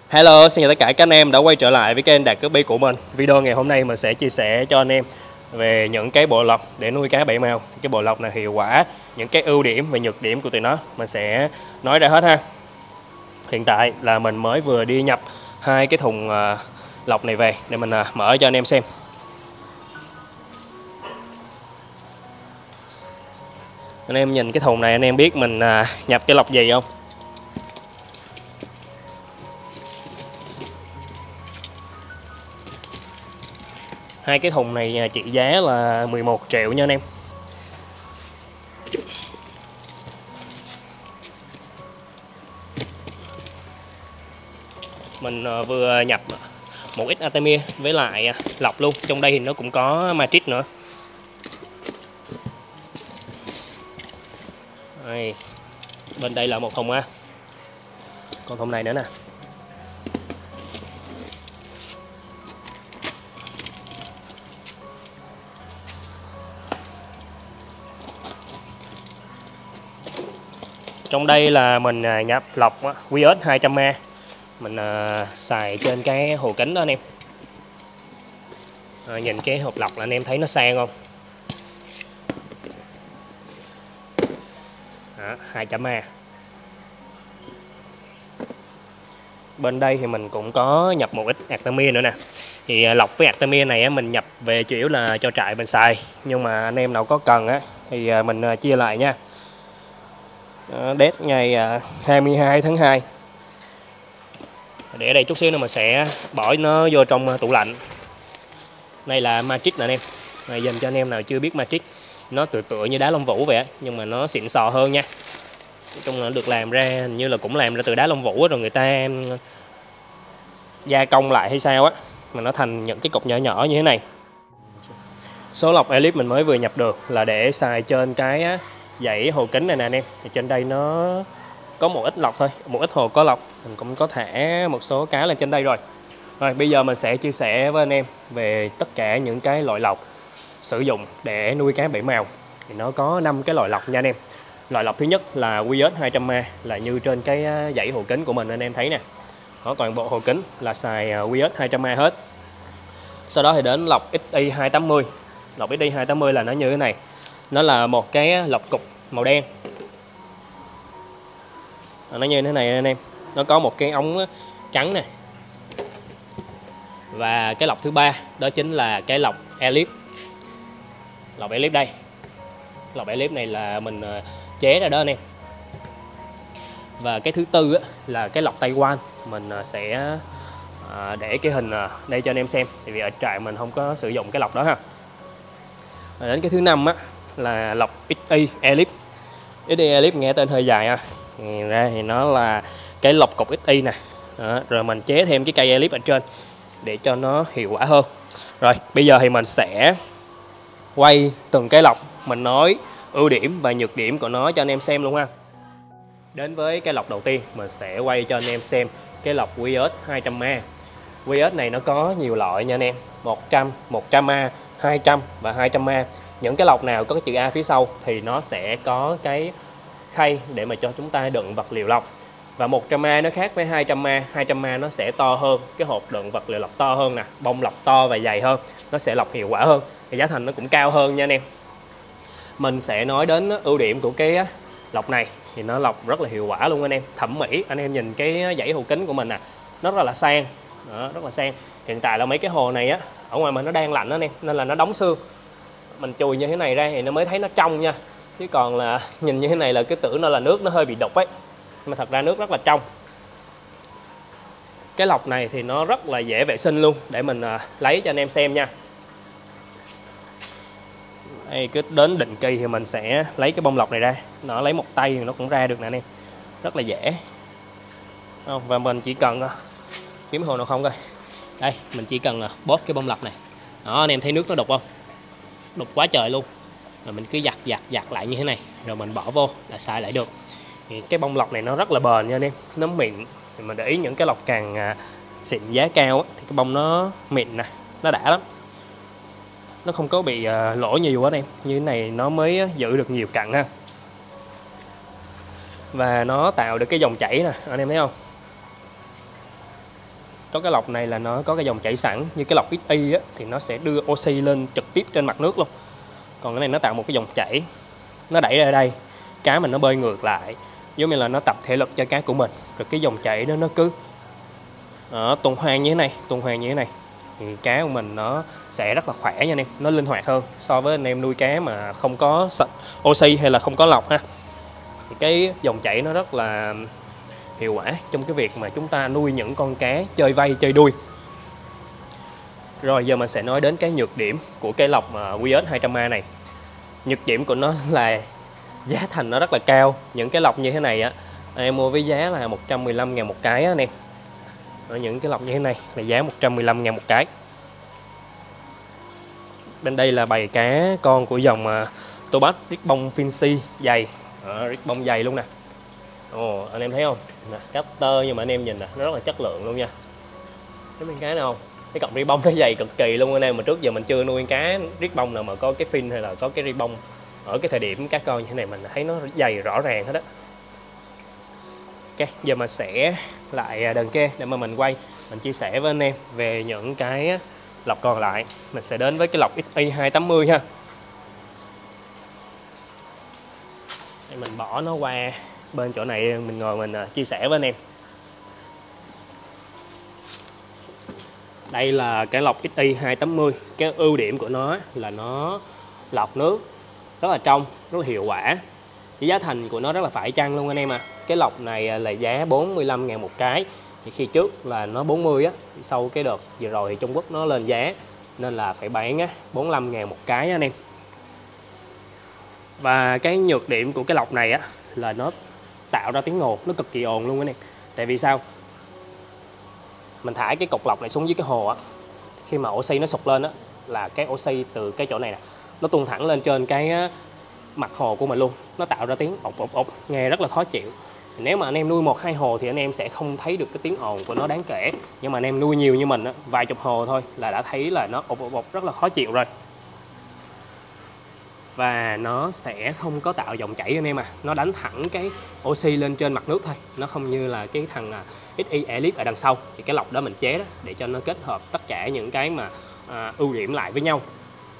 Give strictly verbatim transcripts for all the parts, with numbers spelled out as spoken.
Hello, xin chào tất cả các anh em đã quay trở lại với kênh Đạt Copy của mình. Video ngày hôm nay mình sẽ chia sẻ cho anh em về những cái bộ lọc để nuôi cá bảy màu. Cái bộ lọc này hiệu quả, những cái ưu điểm và nhược điểm của tụi nó mình sẽ nói ra hết ha. Hiện tại là mình mới vừa đi nhập hai cái thùng lọc này về để mình mở cho anh em xem. Anh em nhìn cái thùng này anh em biết mình nhập cái lọc gì không? Hai cái thùng này trị giá là mười một triệu nha anh em. Mình vừa nhập một ít Artemia với lại lọc luôn. Trong đây thì nó cũng có Matrix nữa. Đây. Bên đây là một thùng ha. Còn thùng này nữa nè. Trong đây là mình nhập lọc quy ét hai trăm A. Mình uh, xài trên cái hồ kính đó anh em. À, nhìn cái hộp lọc là anh em thấy nó sang không? Đó, hai trăm A. Bên đây thì mình cũng có nhập một ít Artemia nữa nè. Thì lọc với Artemia này á, mình nhập về chủ yếu là cho trại mình xài. Nhưng mà anh em nào có cần á, thì mình chia lại nha. Date ngày hai mươi hai tháng hai. Để ở đây chút xíu nữa mình sẽ bỏ nó vô trong tủ lạnh. Đây là Matrix nè anh em. Này dành cho anh em nào chưa biết Matrix, nó tựa tựa như đá lông vũ vậy á, nhưng mà nó xịn sò hơn nha. Nói chung là được làm ra hình như là cũng làm ra từ đá lông vũ rồi người ta gia công lại hay sao á, mà nó thành những cái cục nhỏ nhỏ như thế này. Số lọc Elite mình mới vừa nhập được là để xài trên cái dãy hồ kính này nè anh em. Thì trên đây nó có một ít lọc thôi, một ít hồ có lọc. Mình cũng có thả một số cá lên trên đây rồi. Rồi bây giờ mình sẽ chia sẻ với anh em về tất cả những cái loại lọc sử dụng để nuôi cá bảy màu. Thì nó có năm cái loại lọc nha anh em. Loại lọc thứ nhất là quy ét hai trăm A, là như trên cái dãy hồ kính của mình anh em thấy nè. Đó, toàn bộ hồ kính là xài quy ét hai trăm A hết. Sau đó thì đến lọc ích i hai tám mươi. Lọc ích i hai tám mươi là nó như thế này. Nó là một cái lọc cục màu đen. Nó như thế này anh em. Nó có một cái ống trắng nè. Và cái lọc thứ ba đó chính là cái lọc Elite. Lọc Elite đây. Lọc Elite này là mình chế ra đó anh em. Và cái thứ tư á, là cái lọc Taiwan. Mình sẽ để cái hình đây cho anh em xem. Tại vì ở trại mình không có sử dụng cái lọc đó ha. Và đến cái thứ năm á, là lọc ích i Elite. ích i Elite nghe tên hơi dài ha. Thì ra thì nó là cái lọc cục ích i nè. Đó, rồi mình chế thêm cái cây Elite ở trên để cho nó hiệu quả hơn. Rồi bây giờ thì mình sẽ quay từng cái lọc, mình nói ưu điểm và nhược điểm của nó cho anh em xem luôn ha. Đến với cái lọc đầu tiên, mình sẽ quay cho anh em xem cái lọc quy ét hai trăm A. quy ét này nó có nhiều loại nha anh em, một trăm, một trăm A, hai trăm và hai trăm A. Những cái lọc nào có cái chữ A phía sau thì nó sẽ có cái khay để mà cho chúng ta đựng vật liệu lọc. Và một trăm A nó khác với hai trăm A, hai trăm A nó sẽ to hơn, cái hộp đựng vật liệu lọc to hơn nè, bông lọc to và dày hơn, nó sẽ lọc hiệu quả hơn, thì giá thành nó cũng cao hơn nha anh em. Mình sẽ nói đến ưu điểm của cái lọc này, thì nó lọc rất là hiệu quả luôn anh em, thẩm mỹ. Anh em nhìn cái dãy hồ kính của mình nè, nó rất là sang, đó, rất là sang. Hiện tại là mấy cái hồ này á, ở ngoài mình nó đang lạnh đó anh em, nên là nó đóng xương. Mình chùi như thế này ra thì nó mới thấy nó trong nha, chứ còn là nhìn như thế này là cái tưởng nó là nước nó hơi bị đục ấy, mà thật ra nước rất là trong. Cái lọc này thì nó rất là dễ vệ sinh luôn, để mình lấy cho anh em xem nha. Đây, cứ đến định kỳ thì mình sẽ lấy cái bông lọc này ra, nó lấy một tay thì nó cũng ra được nè anh em, rất là dễ. Và mình chỉ cần kiếm hồ nào không coi, đây mình chỉ cần bóp cái bông lọc này, đó anh em thấy nước nó đục không, đục quá trời luôn. Rồi mình cứ giặt giặt giặt lại như thế này, rồi mình bỏ vô là xài lại được. Thì cái bông lọc này nó rất là bền nha anh em, nó mịn. Thì mình để ý những cái lọc càng à, xịn giá cao á, thì cái bông nó mịn nè, nó đã lắm, nó không có bị à, lỗ nhiều anh em. Như thế này nó mới giữ được nhiều cặn ha. Và nó tạo được cái dòng chảy nè, anh em thấy không? có cái lọc này là nó có cái dòng chảy sẵn, như cái lọc ích i á, thì nó sẽ đưa oxy lên trực tiếp trên mặt nước luôn. Còn cái này nó tạo một cái dòng chảy, nó đẩy ra đây, cá mình nó bơi ngược lại, giống như là nó tập thể lực cho cá của mình. Rồi cái dòng chảy đó nó cứ ở tuần hoàn như thế này, tuần hoàn như thế này, thì cá của mình nó sẽ rất là khỏe nha anh em, nó linh hoạt hơn so với anh em nuôi cá mà không có oxy hay là không có lọc ha. Thì cái dòng chảy nó rất là hiệu quả trong cái việc mà chúng ta nuôi những con cá chơi vây chơi đuôi. Rồi giờ mình sẽ nói đến cái nhược điểm của cái lọc quy ếch hai trăm A này. Nhược điểm của nó là giá thành nó rất là cao. Những cái lọc như thế này á, anh em mua với giá là một trăm mười lăm ngàn một cái á anh em. Ở những cái lọc như thế này là giá một trăm mười lăm ngàn một cái. Bên đây là bầy cá con của dòng uh, Tobac Ribbon Fincy dày, à, ribbon dày luôn nè. Ồ, anh em thấy không? Nè, cutter nhưng mà anh em nhìn nè, nó rất là chất lượng luôn nha. Thấy mấy cái nào không? Cái cọng ribbon nó dày cực kỳ luôn anh em, mà trước giờ mình chưa nuôi cá ribbon nào mà có cái fin hay là có cái ribbon ở cái thời điểm cá con như thế này, mình thấy nó dày rõ ràng hết á. Ok, giờ mình sẽ lại đờn kê để mà mình quay, mình chia sẻ với anh em về những cái lọc còn lại. Mình sẽ đến với cái lọc ích i hai tám mươi ha. Để mình bỏ nó qua bên chỗ này, mình ngồi mình chia sẻ với anh em. Đây là cái lọc ích i hai tám mươi. Cái ưu điểm của nó là nó lọc nước rất là trong, rất là hiệu quả. Cái giá thành của nó rất là phải chăng luôn anh em à. Cái lọc này là giá bốn mươi lăm ngàn một cái. Thì khi trước là nó bốn mươi á, sau cái đợt vừa rồi thì Trung Quốc nó lên giá nên là phải bán á bốn mươi lăm ngàn một cái anh em. Và cái nhược điểm của cái lọc này á là nó tạo ra tiếng ồn, nó cực kỳ ồn luôn anh em. Tại vì sao? Mình thả cái cục lọc này xuống dưới cái hồ á, khi mà oxy nó sụt lên á, là cái oxy từ cái chỗ này nè, nó tuôn thẳng lên trên cái mặt hồ của mình luôn, nó tạo ra tiếng ộc ộc ộc, nghe rất là khó chịu. Nếu mà anh em nuôi một hai hồ thì anh em sẽ không thấy được cái tiếng ồn của nó đáng kể, nhưng mà anh em nuôi nhiều như mình á, vài chục hồ thôi là đã thấy là nó ộc ộc ộc rất là khó chịu rồi. Và nó sẽ không có tạo dòng chảy anh em à, nó đánh thẳng cái oxy lên trên mặt nước thôi, nó không như là cái thằng ích i Elite ở đằng sau. Thì cái lọc đó mình chế đó để cho nó kết hợp tất cả những cái mà à, ưu điểm lại với nhau.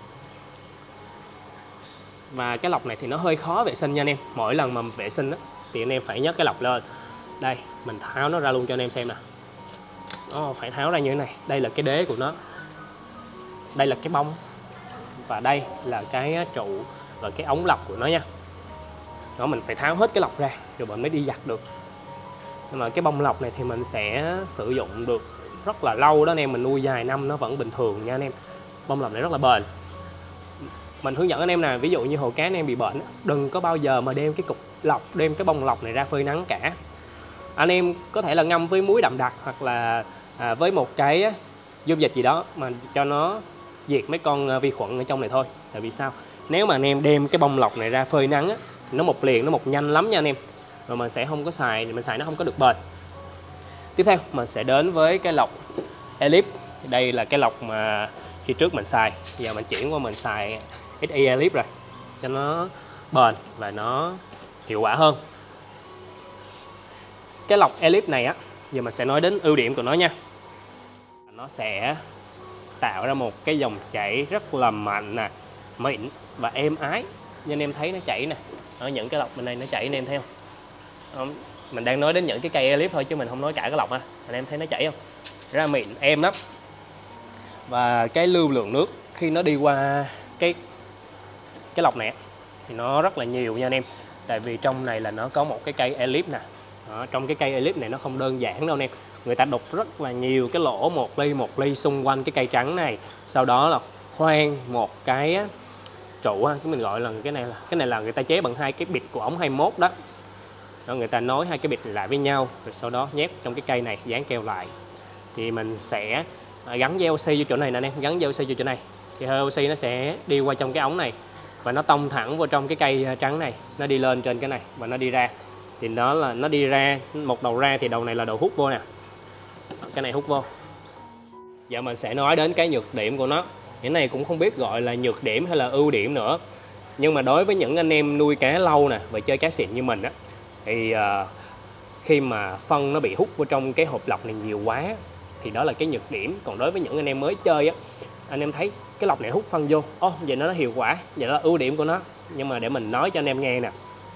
Và cái lọc này thì nó hơi khó vệ sinh nha anh em. Mỗi lần mà vệ sinh đó, thì anh em phải nhấc cái lọc lên. Đây, mình tháo nó ra luôn cho anh em xem nè. Nó phải tháo ra như thế này. Đây là cái đế của nó, đây là cái bông, và đây là cái trụ và cái ống lọc của nó nha. Đó, mình phải tháo hết cái lọc ra rồi mình mới đi giặt được. Nhưng mà cái bông lọc này thì mình sẽ sử dụng được rất là lâu đó anh em, mình nuôi vài năm nó vẫn bình thường nha anh em. Bông lọc này rất là bền. Mình hướng dẫn anh em nào, ví dụ như hồ cá anh em bị bệnh, đừng có bao giờ mà đem cái cục lọc, đem cái bông lọc này ra phơi nắng cả. Anh em có thể là ngâm với muối đậm đặc hoặc là à, với một cái dung dịch gì đó mà cho nó diệt mấy con vi khuẩn ở trong này thôi. Tại vì sao? Nếu mà anh em đem cái bông lọc này ra phơi nắng á, nó mục liền, nó mục nhanh lắm nha anh em. Rồi mình sẽ không có xài, mình xài nó không có được bền. Tiếp theo mình sẽ đến với cái lọc Elite. Đây là cái lọc mà khi trước mình xài, giờ mình chuyển qua mình xài ích i Elite rồi, cho nó bền và nó hiệu quả hơn. Cái lọc Elite này á, giờ mình sẽ nói đến ưu điểm của nó nha. Nó sẽ tạo ra một cái dòng chảy rất là mạnh nè, mịn và êm ái. Như anh em thấy nó chảy nè, ở những cái lọc bên đây nó chảy, anh em thấy không? Mình đang nói đến những cái cây Elite thôi chứ mình không nói cả cái lọc ha. Anh em thấy nó chảy không? Ra mịn, êm lắm. Và cái lưu lượng nước khi nó đi qua cái cái lọc này thì nó rất là nhiều nha anh em. Tại vì trong này là nó có một cái cây Elite nè. Đó, trong cái cây Elite này nó không đơn giản đâu anh em. Người ta đục rất là nhiều cái lỗ một ly một ly xung quanh cái cây trắng này. Sau đó là khoan một cái trụ, cái mình gọi là cái này là cái này là người ta chế bằng hai cái bịt của ống hai mươi mốt đó. Đó, người ta nối hai cái bịt lại với nhau rồi sau đó nhét trong cái cây này, dán keo lại. Thì mình sẽ gắn dây oxy vô chỗ này nè anh em, gắn dây oxy vô chỗ này. Thì hơi oxy nó sẽ đi qua trong cái ống này và nó tông thẳng vào trong cái cây trắng này, nó đi lên trên cái này và nó đi ra. Thì đó là nó đi ra, một đầu ra thì đầu này là đầu hút vô nè. Cái này hút vô. Giờ mình sẽ nói đến cái nhược điểm của nó. Cái này cũng không biết gọi là nhược điểm hay là ưu điểm nữa. Nhưng mà đối với những anh em nuôi cá lâu nè và chơi cá xịn như mình á, thì uh, khi mà phân nó bị hút vào trong cái hộp lọc này nhiều quá thì đó là cái nhược điểm. Còn đối với những anh em mới chơi á, anh em thấy cái lọc này hút phân vô, ô vậy nó hiệu quả, vậy đó là ưu điểm của nó. Nhưng mà để mình nói cho anh em nghe nè,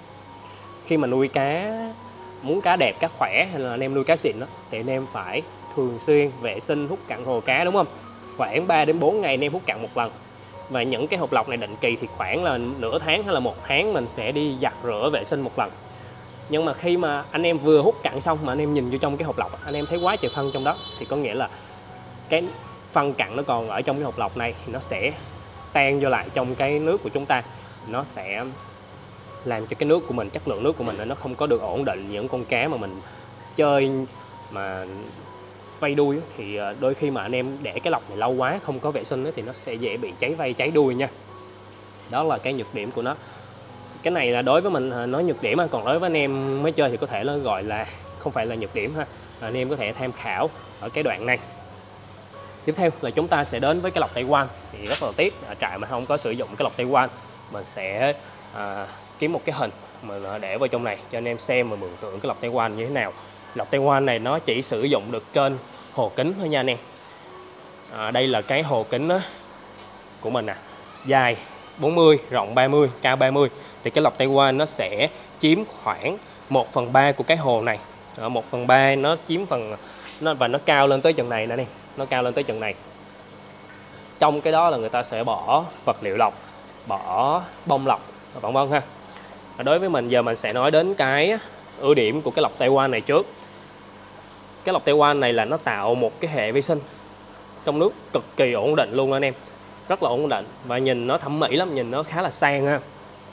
khi mà nuôi cá, muốn cá đẹp, cá khỏe, hay là anh em nuôi cá xịn đó, thì anh em phải thường xuyên vệ sinh hút cặn hồ cá, đúng không? Khoảng ba đến bốn ngày anh em hút cặn một lần. Và những cái hộp lọc này định kỳ thì khoảng là nửa tháng hay là một tháng mình sẽ đi giặt rửa vệ sinh một lần. Nhưng mà khi mà anh em vừa hút cặn xong mà anh em nhìn vô trong cái hộp lọc, anh em thấy quá trời phân trong đó, thì có nghĩa là cái phân cặn nó còn ở trong cái hộp lọc này thì nó sẽ tan vô lại trong cái nước của chúng ta. Nó sẽ làm cho cái nước của mình, chất lượng nước của mình nó không có được ổn định. Những con cá mà mình chơi mà vây đuôi thì đôi khi mà anh em để cái lọc này lâu quá không có vệ sinh thì nó sẽ dễ bị cháy vây, cháy đuôi nha. Đó là cái nhược điểm của nó. Cái này là đối với mình nói nhược điểm, còn đối với anh em mới chơi thì có thể nó gọi là không phải là nhược điểm ha. Anh em có thể tham khảo ở cái đoạn này. Tiếp theo là chúng ta sẽ đến với cái lọc Taiwan. Thì rất là tiếc ở trại mà không có sử dụng cái lọc Taiwan, mình sẽ à, kiếm một cái hình mà để vào trong này cho anh em xem và mường tượng cái lọc Taiwan như thế nào. Lọc Taiwan này nó chỉ sử dụng được trên hồ kính thôi nha anh em. À, đây là cái hồ kính đó của mình nè, dài bốn mươi, rộng ba mươi, cao ba mươi. Thì cái lọc Taiwan nó sẽ chiếm khoảng một phần ba của cái hồ này. Ở một phần ba nó chiếm phần nó và nó cao lên tới chừng này nè, nó cao lên tới chừng này. Trong cái đó là người ta sẽ bỏ vật liệu lọc, bỏ bông lọc, vân vân ha. Đối với mình giờ mình sẽ nói đến cái ưu điểm của cái lọc Taiwan này trước. Cái lọc Taiwan này là nó tạo một cái hệ vi sinh trong nước cực kỳ ổn định luôn anh em, rất là ổn định và nhìn nó thẩm mỹ lắm, nhìn nó khá là sang ha.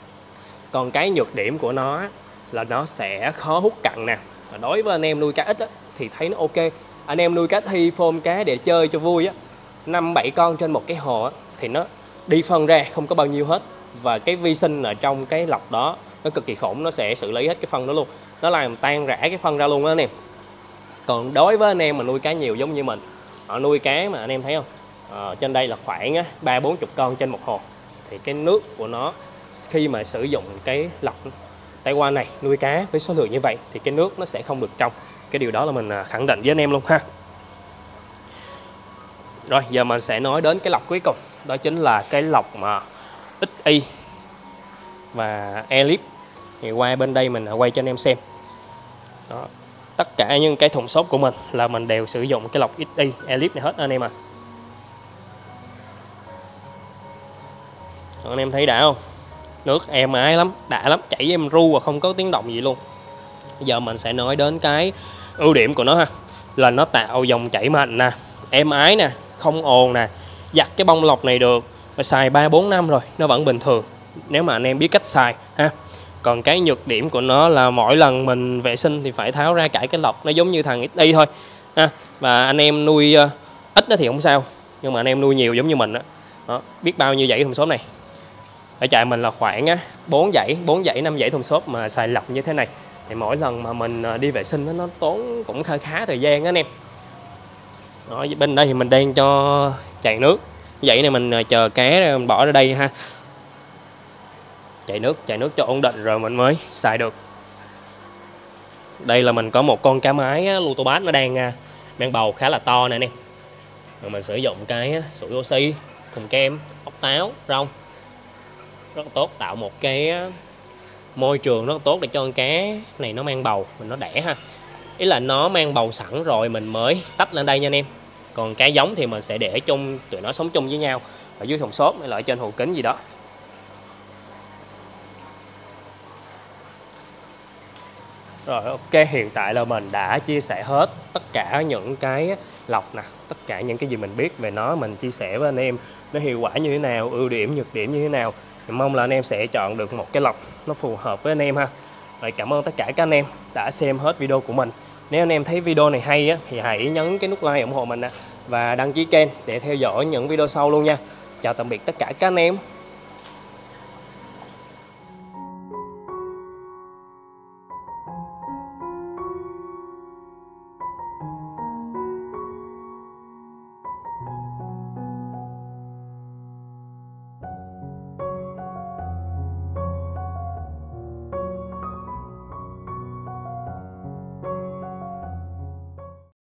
Còn cái nhược điểm của nó là nó sẽ khó hút cặn nè. Đối với anh em nuôi cá ít á, thì thấy nó ok. Anh em nuôi cá thi phôm cá để chơi cho vui á, năm bảy con trên một cái hồ á, thì nó đi phân ra không có bao nhiêu hết. Và cái vi sinh ở trong cái lọc đó nó cực kỳ khủng, nó sẽ xử lý hết cái phân đó luôn, nó làm tan rã cái phân ra luôn đó anh em. Còn đối với anh em mà nuôi cá nhiều giống như mình, họ nuôi cá mà anh em thấy không, à, trên đây là khoảng ba bốn chục con trên một hồ, thì cái nước của nó khi mà sử dụng cái lọc Taiwan này nuôi cá với số lượng như vậy thì cái nước nó sẽ không được trong. Cái điều đó là mình khẳng định với anh em luôn ha. Rồi giờ mình sẽ nói đến cái lọc cuối cùng, đó chính là cái lọc mà ích i và Elite. Thì qua bên đây mình quay cho anh em xem. Đó. Tất cả những cái thùng xốp của mình là mình đều sử dụng cái lọc ích i Elite này hết anh em à. Còn anh em thấy đã không? Nước êm ái lắm, đã lắm, chảy em ru và không có tiếng động gì luôn. Giờ mình sẽ nói đến cái ưu điểm của nó ha, là nó tạo dòng chảy mạnh nè, êm ái nè, không ồn nè, giặt cái bông lọc này được và xài ba bốn năm rồi nó vẫn bình thường nếu mà anh em biết cách xài ha. Còn cái nhược điểm của nó là mỗi lần mình vệ sinh thì phải tháo ra cải cái lọc, nó giống như thằng ích i thôi ha. Và anh em nuôi ít thì không sao, nhưng mà anh em nuôi nhiều giống như mình đó, đó biết bao nhiêu dãy thùng xốp này. Ở trại mình là khoảng bốn dãy, bốn dãy, năm dãy thùng xốp mà xài lọc như thế này. Thì mỗi lần mà mình đi vệ sinh nó tốn cũng khá khá thời gian đó anh em. Đó, bên đây thì mình đang cho chạy nước. Dãy này mình chờ cá mình bỏ ra đây ha. Chạy nước, chạy nước cho ổn định rồi mình mới xài được. Đây là mình có một con cá mái Lutobass nó đang mang bầu khá là to nè anh em. Rồi mình sử dụng cái sủi oxy cùng kem, ốc táo, rong. Rất là tốt, tạo một cái môi trường rất là tốt để cho con cá này nó mang bầu, mình nó đẻ ha. Ý là nó mang bầu sẵn rồi mình mới tách lên đây nha anh em. Còn cá giống thì mình sẽ để chung, tụi nó sống chung với nhau ở dưới thùng xốp hay là ở trên hồ kính gì đó. Rồi ok, hiện tại là mình đã chia sẻ hết tất cả những cái lọc nè, tất cả những cái gì mình biết về nó mình chia sẻ với anh em, nó hiệu quả như thế nào, ưu điểm, nhược điểm như thế nào. Mình mong là anh em sẽ chọn được một cái lọc nó phù hợp với anh em ha. Rồi cảm ơn tất cả các anh em đã xem hết video của mình. Nếu anh em thấy video này hay á, thì hãy nhấn cái nút like ủng hộ mình nè, và đăng ký kênh để theo dõi những video sau luôn nha. Chào tạm biệt tất cả các anh em.